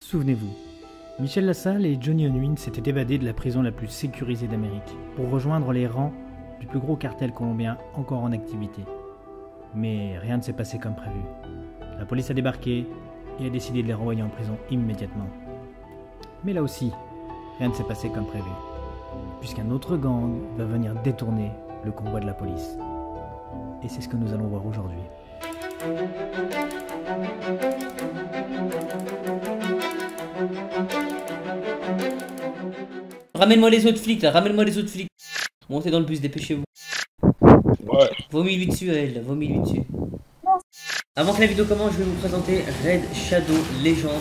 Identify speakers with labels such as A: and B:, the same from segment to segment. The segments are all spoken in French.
A: Souvenez-vous, Michel Lassalle et Johnny Unwin s'étaient évadés de la prison la plus sécurisée d'Amérique pour rejoindre les rangs du plus gros cartel colombien encore en activité. Mais rien ne s'est passé comme prévu. La police a débarqué et a décidé de les renvoyer en prison immédiatement. Mais là aussi, rien ne s'est passé comme prévu, puisqu'un autre gang va venir détourner le convoi de la police. Et c'est ce que nous allons voir aujourd'hui.
B: Ramène-moi les autres flics là, ramène-moi les autres flics. Montez dans le bus, dépêchez-vous.
C: Ouais.
B: Vomis-lui dessus à elle, vomis-lui dessus. Avant que la vidéo commence, je vais vous présenter Red Shadow Legends.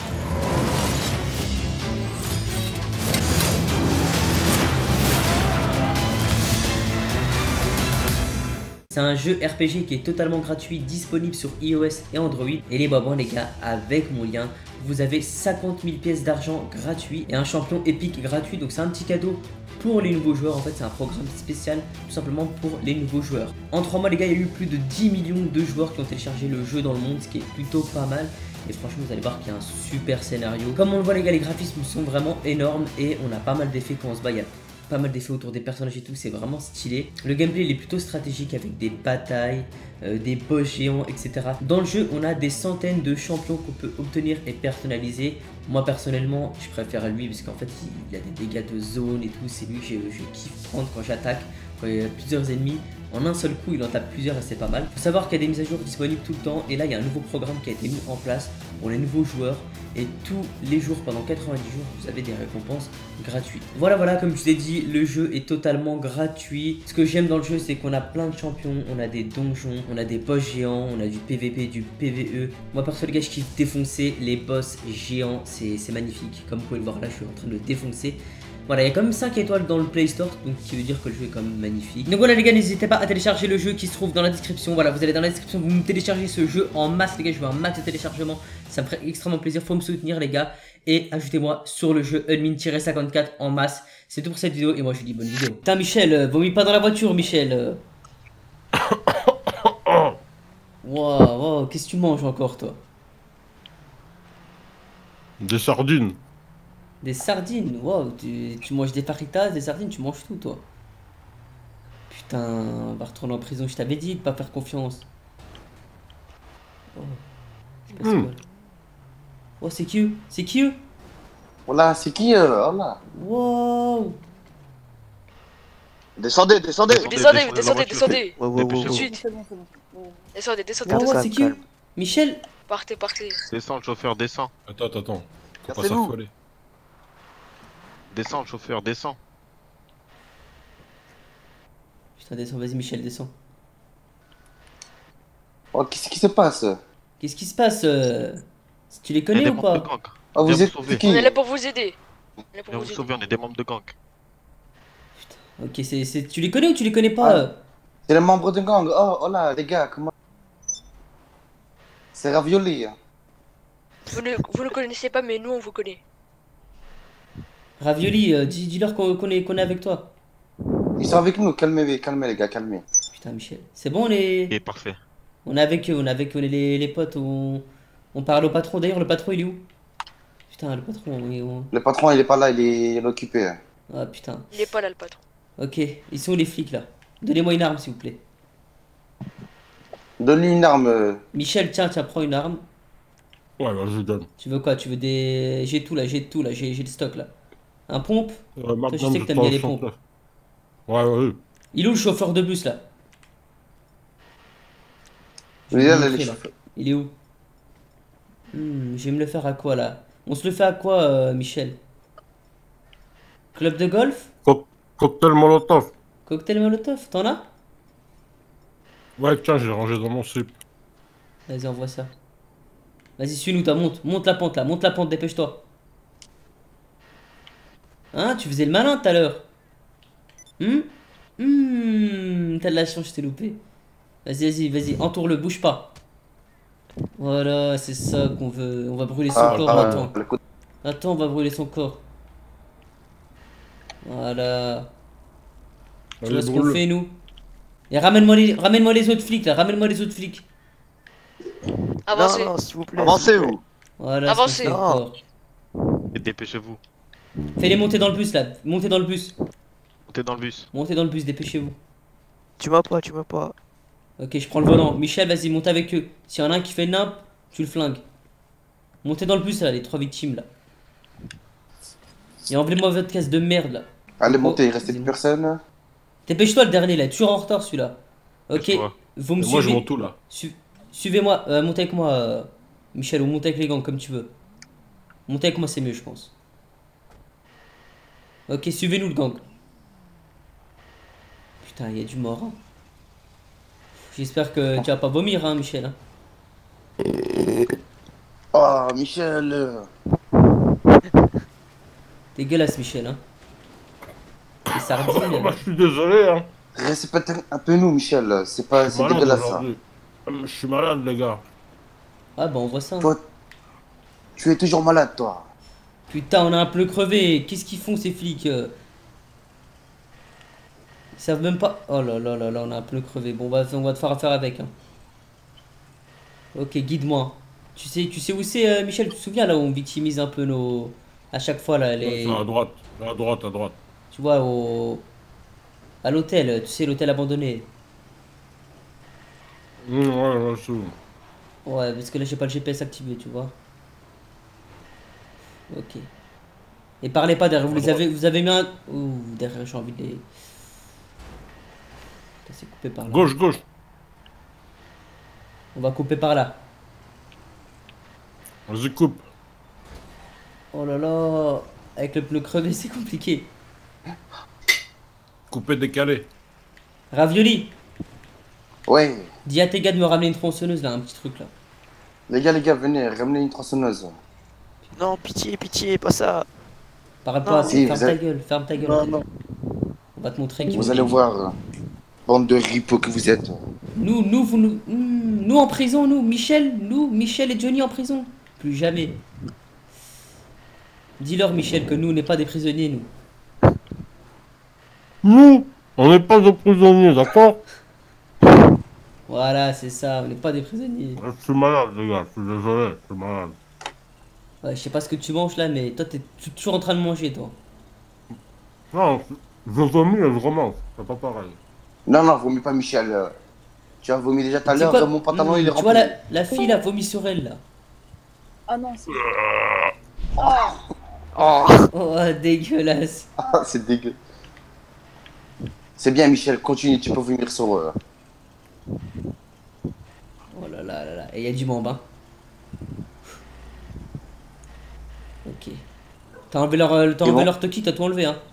B: C'est un jeu RPG qui est totalement gratuit, disponible sur iOS et Android. Et les babans les gars, avec mon lien, vous avez 50 000 pièces d'argent gratuit et un champion épique gratuit. Donc c'est un petit cadeau pour les nouveaux joueurs. En fait c'est un programme spécial tout simplement pour les nouveaux joueurs. En 3 mois les gars, il y a eu plus de 10 millions de joueurs qui ont téléchargé le jeu dans le monde, ce qui est plutôt pas mal. Et franchement vous allez voir qu'il y a un super scénario. Comme on le voit les gars, les graphismes sont vraiment énormes et on a pas mal d'effets quand on se bat. Il y a pas mal d'effets autour des personnages et tout, c'est vraiment stylé. Le gameplay il est plutôt stratégique avec des batailles, des boss géants, etc. Dans le jeu, on a des centaines de champions qu'on peut obtenir et personnaliser. Moi personnellement, je préfère lui parce qu'en fait il a des dégâts de zone et tout. C'est lui que je kiffe prendre quand j'attaque, quand il y a plusieurs ennemis. En un seul coup, il en tape plusieurs et c'est pas mal. Faut savoir qu'il y a des mises à jour disponibles tout le temps. Et là, il y a un nouveau programme qui a été mis en place pour les nouveaux joueurs. Et tous les jours, pendant 90 jours, vous avez des récompenses gratuites. Voilà, comme je vous ai dit, le jeu est totalement gratuit. Ce que j'aime dans le jeu, c'est qu'on a plein de champions. On a des donjons, on a des boss géants, on a du PVP, du PVE. Moi, perso, les gars, je kiffe défoncer les boss géants. C'est magnifique. Comme vous pouvez le voir là, je suis en train de le défoncer. Voilà, il y a quand même 5 étoiles dans le Play Store, donc qui veut dire que le jeu est quand même magnifique. Donc voilà les gars, n'hésitez pas à télécharger le jeu qui se trouve dans la description. Voilà, vous allez dans la description, vous me téléchargez ce jeu en masse les gars, je veux un max de téléchargement. Ça me ferait extrêmement plaisir, faut me soutenir les gars. Et ajoutez-moi sur le jeu Unmin-54 en masse. C'est tout pour cette vidéo et moi je vous dis bonne vidéo. Putain Michel, vomis pas dans la voiture Michel. Wow, qu'est-ce que tu manges encore toi?
C: Des sardines.
B: Des sardines, wow, tu manges des faritas, des sardines, tu manges tout toi. Putain, on va retourner en prison, je t'avais dit de pas faire confiance. Oh, c'est pas quoi. Oh, c'est qui? C'est qui eux?
D: Voilà, c'est qui voilà.
B: Wow.
D: Descendez.
E: Descendez.
D: Ouais.
E: Tout de suite. Descendez.
B: Wow, c'est qui eux? Michel?
E: Partez.
F: Descends, le chauffeur, descends.
C: Attends. Faut pas
D: Cassez-vous.
C: s'affoler.
F: Descends, le chauffeur, descends.
B: Putain, descends, vas-y Michel, descends.
D: Oh, qu'est-ce qui se passe?
B: Qu'est-ce qui se passe Tu les
F: Il y a
B: connais
F: des
B: ou
F: membres de
B: pas?
F: gang.
D: Oh, vous
F: Viens
D: êtes
F: vous sauver.
D: qui?
E: On est là pour vous aider.
F: Viens vous sauver, on est des membres de gang.
B: Ok, tu les connais ou tu les connais pas?
D: C'est le membre de gang. Oh là, les gars, comment... C'est Ravioli.
E: Vous ne connaissez pas, mais nous on vous connaît.
B: Ravioli, dis-leur qu'on est avec toi.
D: Ils sont avec nous, calmez les gars, calmez.
B: Putain Michel, c'est bon les...
F: Ok, parfait.
B: On est avec eux, on est les potes, on parle au patron. D'ailleurs, le patron il est où? Putain, le patron, il est où?
D: Le patron, il est pas là, il est occupé.
B: Ah putain.
E: Il est pas là le patron.
B: Ok, ils sont où les flics là? Donnez-moi une arme s'il vous plaît.
D: Donne-lui une arme.
B: Michel, tiens, prends une arme.
C: Ouais, vas-y, donne.
B: Tu veux quoi? Tu veux des... J'ai tout là, j'ai le stock là. Un pompe? Toi, je sais que t'aimes bien les pompes.
C: Ouais.
B: Il est où le chauffeur de bus là? Je
D: Il
B: vais
D: est
B: vous
D: là,
B: montrer, là. Il est où? Je vais me le faire à quoi là? On se le fait à quoi Michel? Club de golf?
C: Cocktail Molotov.
B: Cocktail Molotov, t'en as?
C: Ouais, tiens, j'ai rangé dans mon slip.
B: Vas-y, envoie ça. Vas-y, suis-nous, monte la pente là, monte la pente, dépêche-toi. Hein, tu faisais le malin tout à l'heure. T'as de la chance, je t'ai loupé. Vas-y, entoure-le, bouge pas. Voilà, c'est ça qu'on veut. On va brûler son corps maintenant. Attends, on va brûler son corps. Voilà. Tu vois ce qu'on fait, nous? Et ramène-moi les autres flics là, ramène-moi les autres flics.
E: Avancez.
G: Non, s'il vous plaît.
D: Avancez-vous.
B: Voilà,
E: Avancez.
B: ce qu'on fait encore.
F: dépêchez-vous.
B: Fais-les monter dans le bus là. Montez dans le bus.
F: Montez dans le bus.
B: Montez dans le bus, dépêchez-vous.
G: Tu m'as pas, tu m'as pas.
B: Ok, je prends le volant. Michel, vas-y, monte avec eux. S'il y en a un qui fait nimp, tu le flingues. Montez dans le bus là, les 3 victimes là. Et enlevez-moi votre caisse de merde là.
D: Allez,
B: Oh,
D: montez, il reste
B: vas-y,
D: une personne.
B: Dépêche-toi le dernier là, toujours en retard celui-là. Ok,
F: Laisse-moi.
B: vous me
C: Et moi, je
B: suivez.
C: monte tout là.
B: Suivez-moi, montez avec moi, Michel, ou montez avec les gangs comme tu veux. Montez avec moi, c'est mieux, je pense. Ok, suivez-nous le gang. Putain, il y a du mort. Hein. J'espère que tu vas pas vomir, hein, Michel. Hein.
D: Oh, Michel.
B: Dégueulasse, Michel. Hein. Les sardines.
C: Moi, je suis désolé, hein.
D: Respecte un peu nous, Michel. C'est pas,
C: Je suis
D: c'est
C: malade
D: dégueulasse ça.
C: aujourd'hui. Je suis malade, les gars.
B: Ah bah on voit ça. Hein.
D: Toi, tu es toujours malade, toi.
B: Putain, on a un peu crevé. Qu'est-ce qu'ils font ces flics Ils savent même pas. Oh là là là là, on a un peu crevé. Bon, bah, on va te faire affaire avec. Hein. Ok, guide-moi. Tu sais où c'est, Michel? Tu te souviens là où on victimise un peu nos. À chaque fois là, les.
C: À droite, à droite, à droite.
B: Tu vois, à l'hôtel, tu sais, l'hôtel abandonné.
C: Ouais, c'est bon.
B: Ouais, parce que là, j'ai pas le GPS activé, tu vois. Ok. Et parlez pas derrière, vous avez mis un. Ouh, derrière, j'ai envie de les. Putain, c'est coupé par là.
C: Gauche, gauche.
B: On va couper par là.
C: Vas-y, coupe.
B: Oh là là, avec le pneu crevé, c'est compliqué.
C: Coupé, décalé.
B: Ravioli,
D: Ouais.
B: dis à tes gars de me ramener une tronçonneuse là, un petit truc là.
D: Les gars, venez, ramenez une tronçonneuse.
G: Non, pitié, pitié, pas ça.
B: Parle
G: Non,
B: pas,
D: si,
B: ferme
D: vous
B: ta
D: avez-
B: gueule, ferme ta gueule.
D: Non, non.
B: On va te montrer qui
D: Vous
B: on
D: allez
B: est.
D: voir, bande de ripots que vous êtes.
B: Nous en prison, Michel et Johnny en prison. Plus jamais. Dis-leur, Michel, que nous, on n'est pas des prisonniers, nous.
C: Nous, on n'est pas des prisonniers, d'accord?
B: Voilà, c'est ça, on n'est pas des prisonniers.
C: Je suis malade, les gars. Je suis désolé, je suis malade.
B: Ouais, je sais pas ce que tu manges là, mais toi, t'es toujours en train de manger, toi.
C: Non, je vomis et je remange. C'est pas pareil.
D: Non, vomis pas, Michel. Tu as vomi déjà tout à
B: Tu sais
D: l'heure,
B: quoi
D: mon pantalon il est
B: Tu vois,
D: rempli.
B: la fille, là, vomit sur elle, là.
H: Ah non, c'est.
G: Oh,
B: Oh, dégueulasse.
D: Ah, c'est dégueu. C'est bien, Michel, continue, tu peux vomir sur eux.
B: Oh là là là là. Et il y a du membre, hein. Ok. T'as enlevé leur toki, t'as tout enlevé, hein.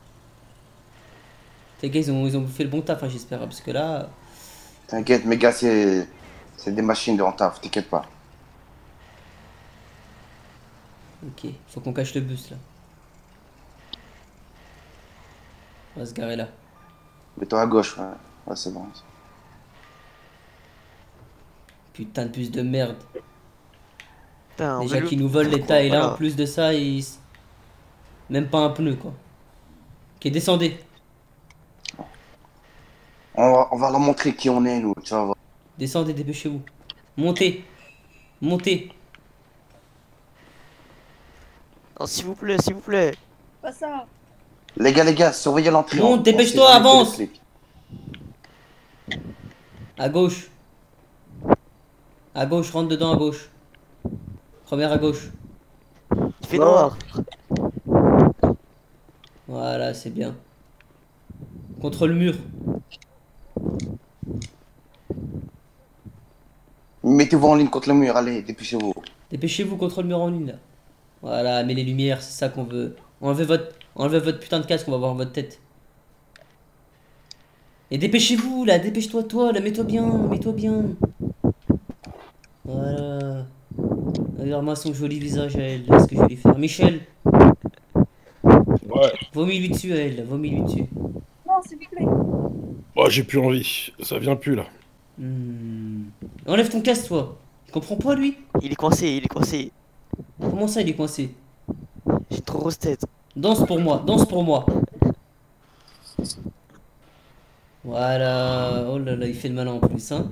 B: Tes gars, ils ont fait le bon taf, hein, j'espère. Parce que là.
D: T'inquiète, mes gars, c'est des machines de taf, t'inquiète pas.
B: Ok, faut qu'on cache le bus, là. On va se garer là.
D: Mets-toi à gauche, ouais. Ouais, c'est bon.
B: Putain de bus de merde.
G: putain,
B: Déjà
G: vélo.
B: qu'ils nous volent l'état et là,
G: Voilà.
B: en plus de ça, ils. Même pas un pneu, quoi. Ok, descendez.
D: On va leur montrer qui on est, nous, tu vas voir.
B: Descendez, dépêchez-vous. Montez. Montez.
G: Non, s'il vous plaît, s'il vous plaît.
H: Pas ça.
D: Les gars, surveillez l'entrée.
B: Monte,
D: On sait
B: dépêche-toi,
D: jamais que
B: avance.
D: les flics.
B: À gauche. À gauche, rentre dedans à gauche. Première à gauche.
G: Il fait
D: Non.
G: noir.
B: Voilà, c'est bien. Contre le mur.
D: Mettez-vous en ligne contre le mur, allez, dépêchez-vous.
B: Dépêchez-vous contre le mur en ligne là. Voilà, mets les lumières, c'est ça qu'on veut. Enlevez votre putain de casque, on va voir votre tête. Et dépêchez-vous là, dépêche-toi toi là, mets-toi bien, mets-toi bien. Voilà. Regarde-moi son joli visage à elle, là, ce que je vais lui faire. Michel,
C: Ouais.
B: vomis-lui dessus à elle, là, vomis-lui dessus.
H: Non, s'il vous plaît.
C: Oh, j'ai plus envie. Ça vient plus, là.
B: Enlève ton casque toi. Tu comprends pas lui?
G: Il est coincé, il est coincé.
B: Comment ça il est coincé?
G: J'ai une trop grosse tête.
B: Danse pour moi, danse pour moi. Voilà. Oh là là, il fait le malin en plus, hein.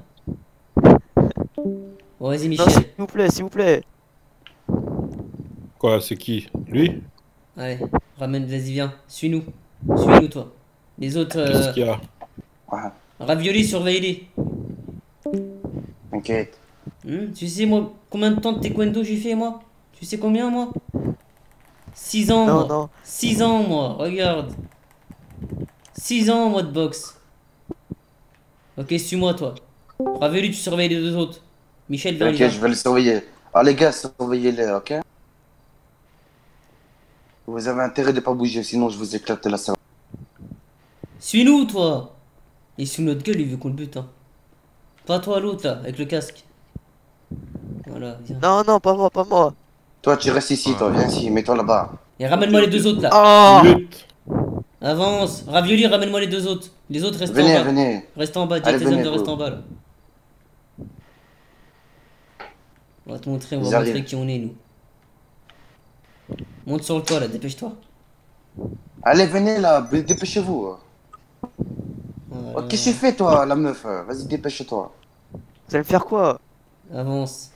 B: Bon, vas-y,
G: Non,
B: Michel.
G: s'il vous plaît, s'il vous plaît.
C: Quoi, c'est qui? Lui?
B: Allez, ramène, vas-y, viens. Suis-nous. Suis-nous, toi. Les autres.
C: Qu'est-ce qu'il y a?
D: Ouais,
B: Ravioli, surveille-les.
D: t'inquiète.
B: Tu sais, moi, combien de temps de taekwondo j'ai fait, moi? Tu sais combien, moi? 6 ans,
G: Non,
B: moi.
G: non.
B: 6 ans, moi. Regarde. 6 ans, moi, de boxe. Ok, suis-moi, toi. Ravioli, tu surveilles les deux autres. Michel, viens,
D: T'inquiète, je vais les surveiller. Ah, les gars, surveillez-les, ok? Vous avez intérêt de pas bouger, sinon je vous éclate la cervelle.
B: Suis-nous, toi. Il est sous notre gueule, il veut qu'on le bute, hein. Pas toi, l'autre, là, avec le casque. Voilà, viens.
G: Non, non, pas moi, pas moi.
D: Toi, tu restes ici, toi, viens ici, mets-toi là-bas.
B: Et ramène-moi les deux autres, là.
G: Oh!
C: Lutte.
B: Avance. Ravioli, ramène-moi les deux autres. Les autres, restent en
D: Venez,
B: bas.
D: venez.
B: Reste en bas, dis
D: Allez,
B: à tes hommes
D: venez,
B: de rester
D: vous.
B: en bas, là. On va te montrer, on
D: Ils
B: va montrer
D: arrivent.
B: qui on est, nous. Monte sur le toit, là, dépêche-toi.
D: Allez, venez là, dépêchez-vous.
B: Voilà.
D: Oh, qu'est-ce que tu fais, toi, la meuf? Vas-y, dépêche-toi.
G: Vous allez me faire quoi?
B: Avance.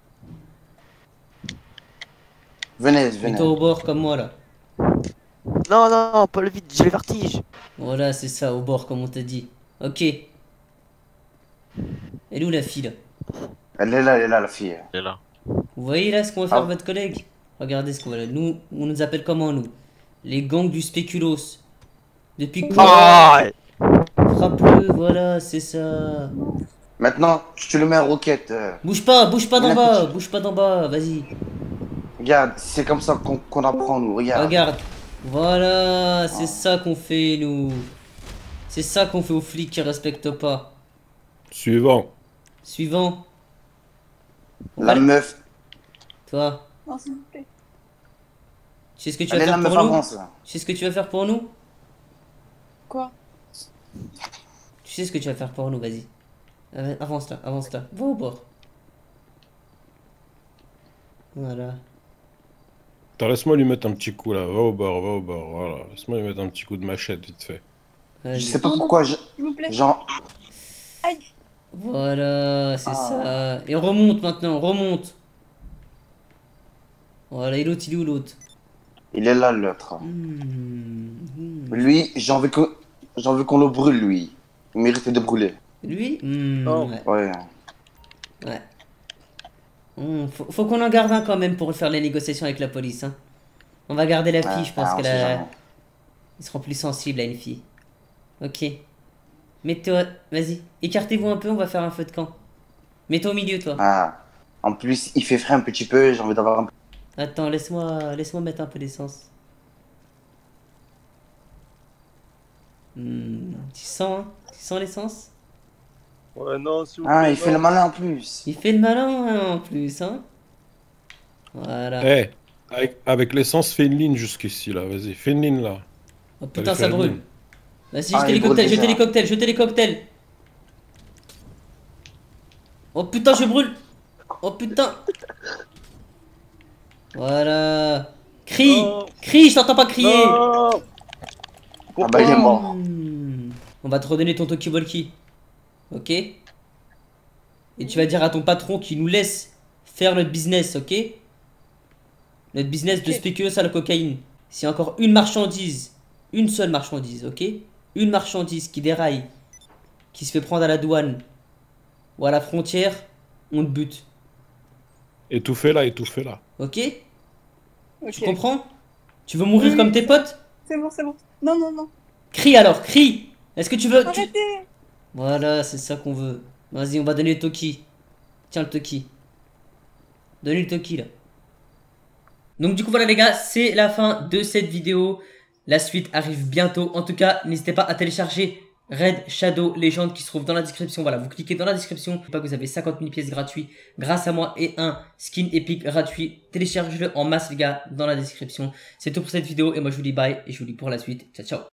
D: Venez, venez.
B: Mets-toi au bord, comme moi, là.
G: Non, non, non, pas le vide, j'ai le vertige.
B: Voilà, c'est ça, au bord, comme on t'a dit. Ok. Elle est où, la fille, là?
D: Elle est là, la fille.
F: Il est là.
B: Vous voyez, là, ce qu'on va faire,
D: Ah.
B: votre collègue? Regardez ce qu'on va... Nous, on nous appelle comment, nous? Les gangs du spéculos. Depuis quand?
G: Ah!
B: Frappe-le, voilà, c'est ça.
D: Maintenant, tu le mets en roquette.
B: Bouge pas d'en
D: Là,
B: bas, bouge pas d'en bas, vas-y.
D: Regarde, c'est comme ça qu'on apprend, nous. Regarde.
B: Regarde. Voilà, c'est ça qu'on fait, nous. C'est ça qu'on fait aux flics qui respectent pas.
C: Suivant.
B: Suivant.
D: La meuf.
B: Toi,
H: Non, s'il vous plaît.
B: tu sais ce que tu vas
D: Allez, la
B: faire
D: meuf
B: pour nous?
D: avance. Là.
B: Tu sais ce que tu vas faire pour nous?
H: Quoi?
B: Tu sais ce que tu vas faire pour nous, vas-y. Avance là, avance là. Va au bord. Voilà.
C: Attends, laisse-moi lui mettre un petit coup là. Va au bord, voilà. Laisse-moi lui mettre un petit coup de machette vite fait.
D: Je
B: Vas-y.
D: sais pas pourquoi,
H: S'il vous plaît.
D: genre,
H: Aïe.
B: Voilà, c'est
D: Ah.
B: ça. Et remonte maintenant, remonte. Voilà, et l'autre, il est où l'autre?
D: il est là, l'autre. Lui, j'ai envie qu'on le brûle, lui. Il mérite de brûler.
B: Lui?
G: Oh.
B: Ouais.
D: Ouais.
B: Ouais. Faut qu'on en garde un quand même pour faire les négociations avec la police. Hein. On va garder la fille, je pense
D: on
B: qu'elle
D: sait
B: a...
D: jamais.
B: Ils seront plus sensibles à une fille. Ok. Mets-toi... Vas-y. Écartez-vous un peu, on va faire un feu de camp. Mets-toi au milieu, toi.
D: Ah. En plus, il fait frais un petit peu, j'ai envie d'avoir un peu.
B: Attends, laisse-moi mettre un peu d'essence. Tu sens, hein? Tu sens l'essence?
I: Ouais, non, s'il vous
D: Ah,
I: plaît,
D: il fait
I: non.
D: le malin en plus.
B: Il fait le malin hein, en plus, hein? Voilà.
C: Eh, avec l'essence, fais une ligne jusqu'ici là. Vas-y, fais une ligne là.
B: Oh putain,
C: Allez,
B: ça
C: fais une
B: brûle.
C: ligne.
B: Vas-y,
D: Ah,
B: jetez les
D: il brûle
B: cocktails, jetez
D: déjà.
B: les cocktails, jetez les cocktails. Oh putain, je brûle. Oh putain. Voilà. Crie,
I: Non.
B: crie, je t'entends pas crier.
I: Non.
D: Ah bah, il est mort.
B: On va te redonner ton Toki-Walkie. Ok? Et tu vas dire à ton patron qu'il nous laisse faire notre business, ok? Notre business de
H: Ok.
B: spéculoos à la cocaïne. S'il y a encore une marchandise, une seule marchandise, ok? Une marchandise qui déraille, qui se fait prendre à la douane ou à la frontière, on te bute.
C: Étouffez là, étouffez là.
B: Ok?
H: Ok.
B: Tu comprends? Tu veux mourir
H: Oui.
B: comme tes potes?
H: C'est bon, c'est bon. Non, non, non.
B: Crie alors, crie! Est-ce que tu veux...
H: Arrêtez.
B: Voilà, c'est ça qu'on veut. Vas-y, on va donner le Toki. Tiens le Toki. Donnez le Toki là. Donc du coup voilà les gars, c'est la fin de cette vidéo. La suite arrive bientôt. En tout cas, n'hésitez pas à télécharger Red Shadow Legend qui se trouve dans la description. Voilà, vous cliquez dans la description. N'oubliez pas que vous avez 50 000 pièces gratuits grâce à moi et un skin épique gratuit. Téléchargez-le en masse les gars dans la description. C'est tout pour cette vidéo et moi je vous dis bye et je vous dis pour la suite. Ciao ciao.